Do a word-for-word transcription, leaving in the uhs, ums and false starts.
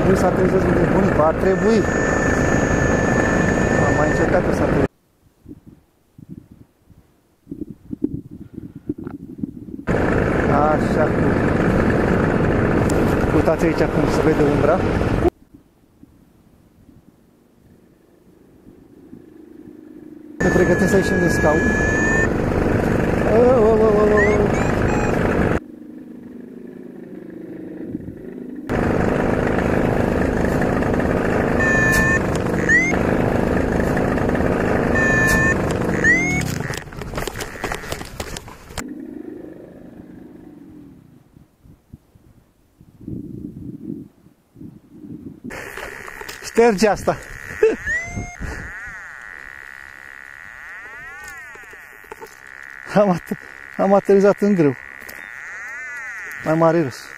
trebui să aterizez unde bunic, ar trebui. Am mai încercat să aterizez. Așa cum. Uitați aici cum se vede umbra. Ne pregătim să ieșim din scaun. Oh, oh, oh, oh, oh. Șterge asta. Am, at am aterizat în grâu. Mai mare râs.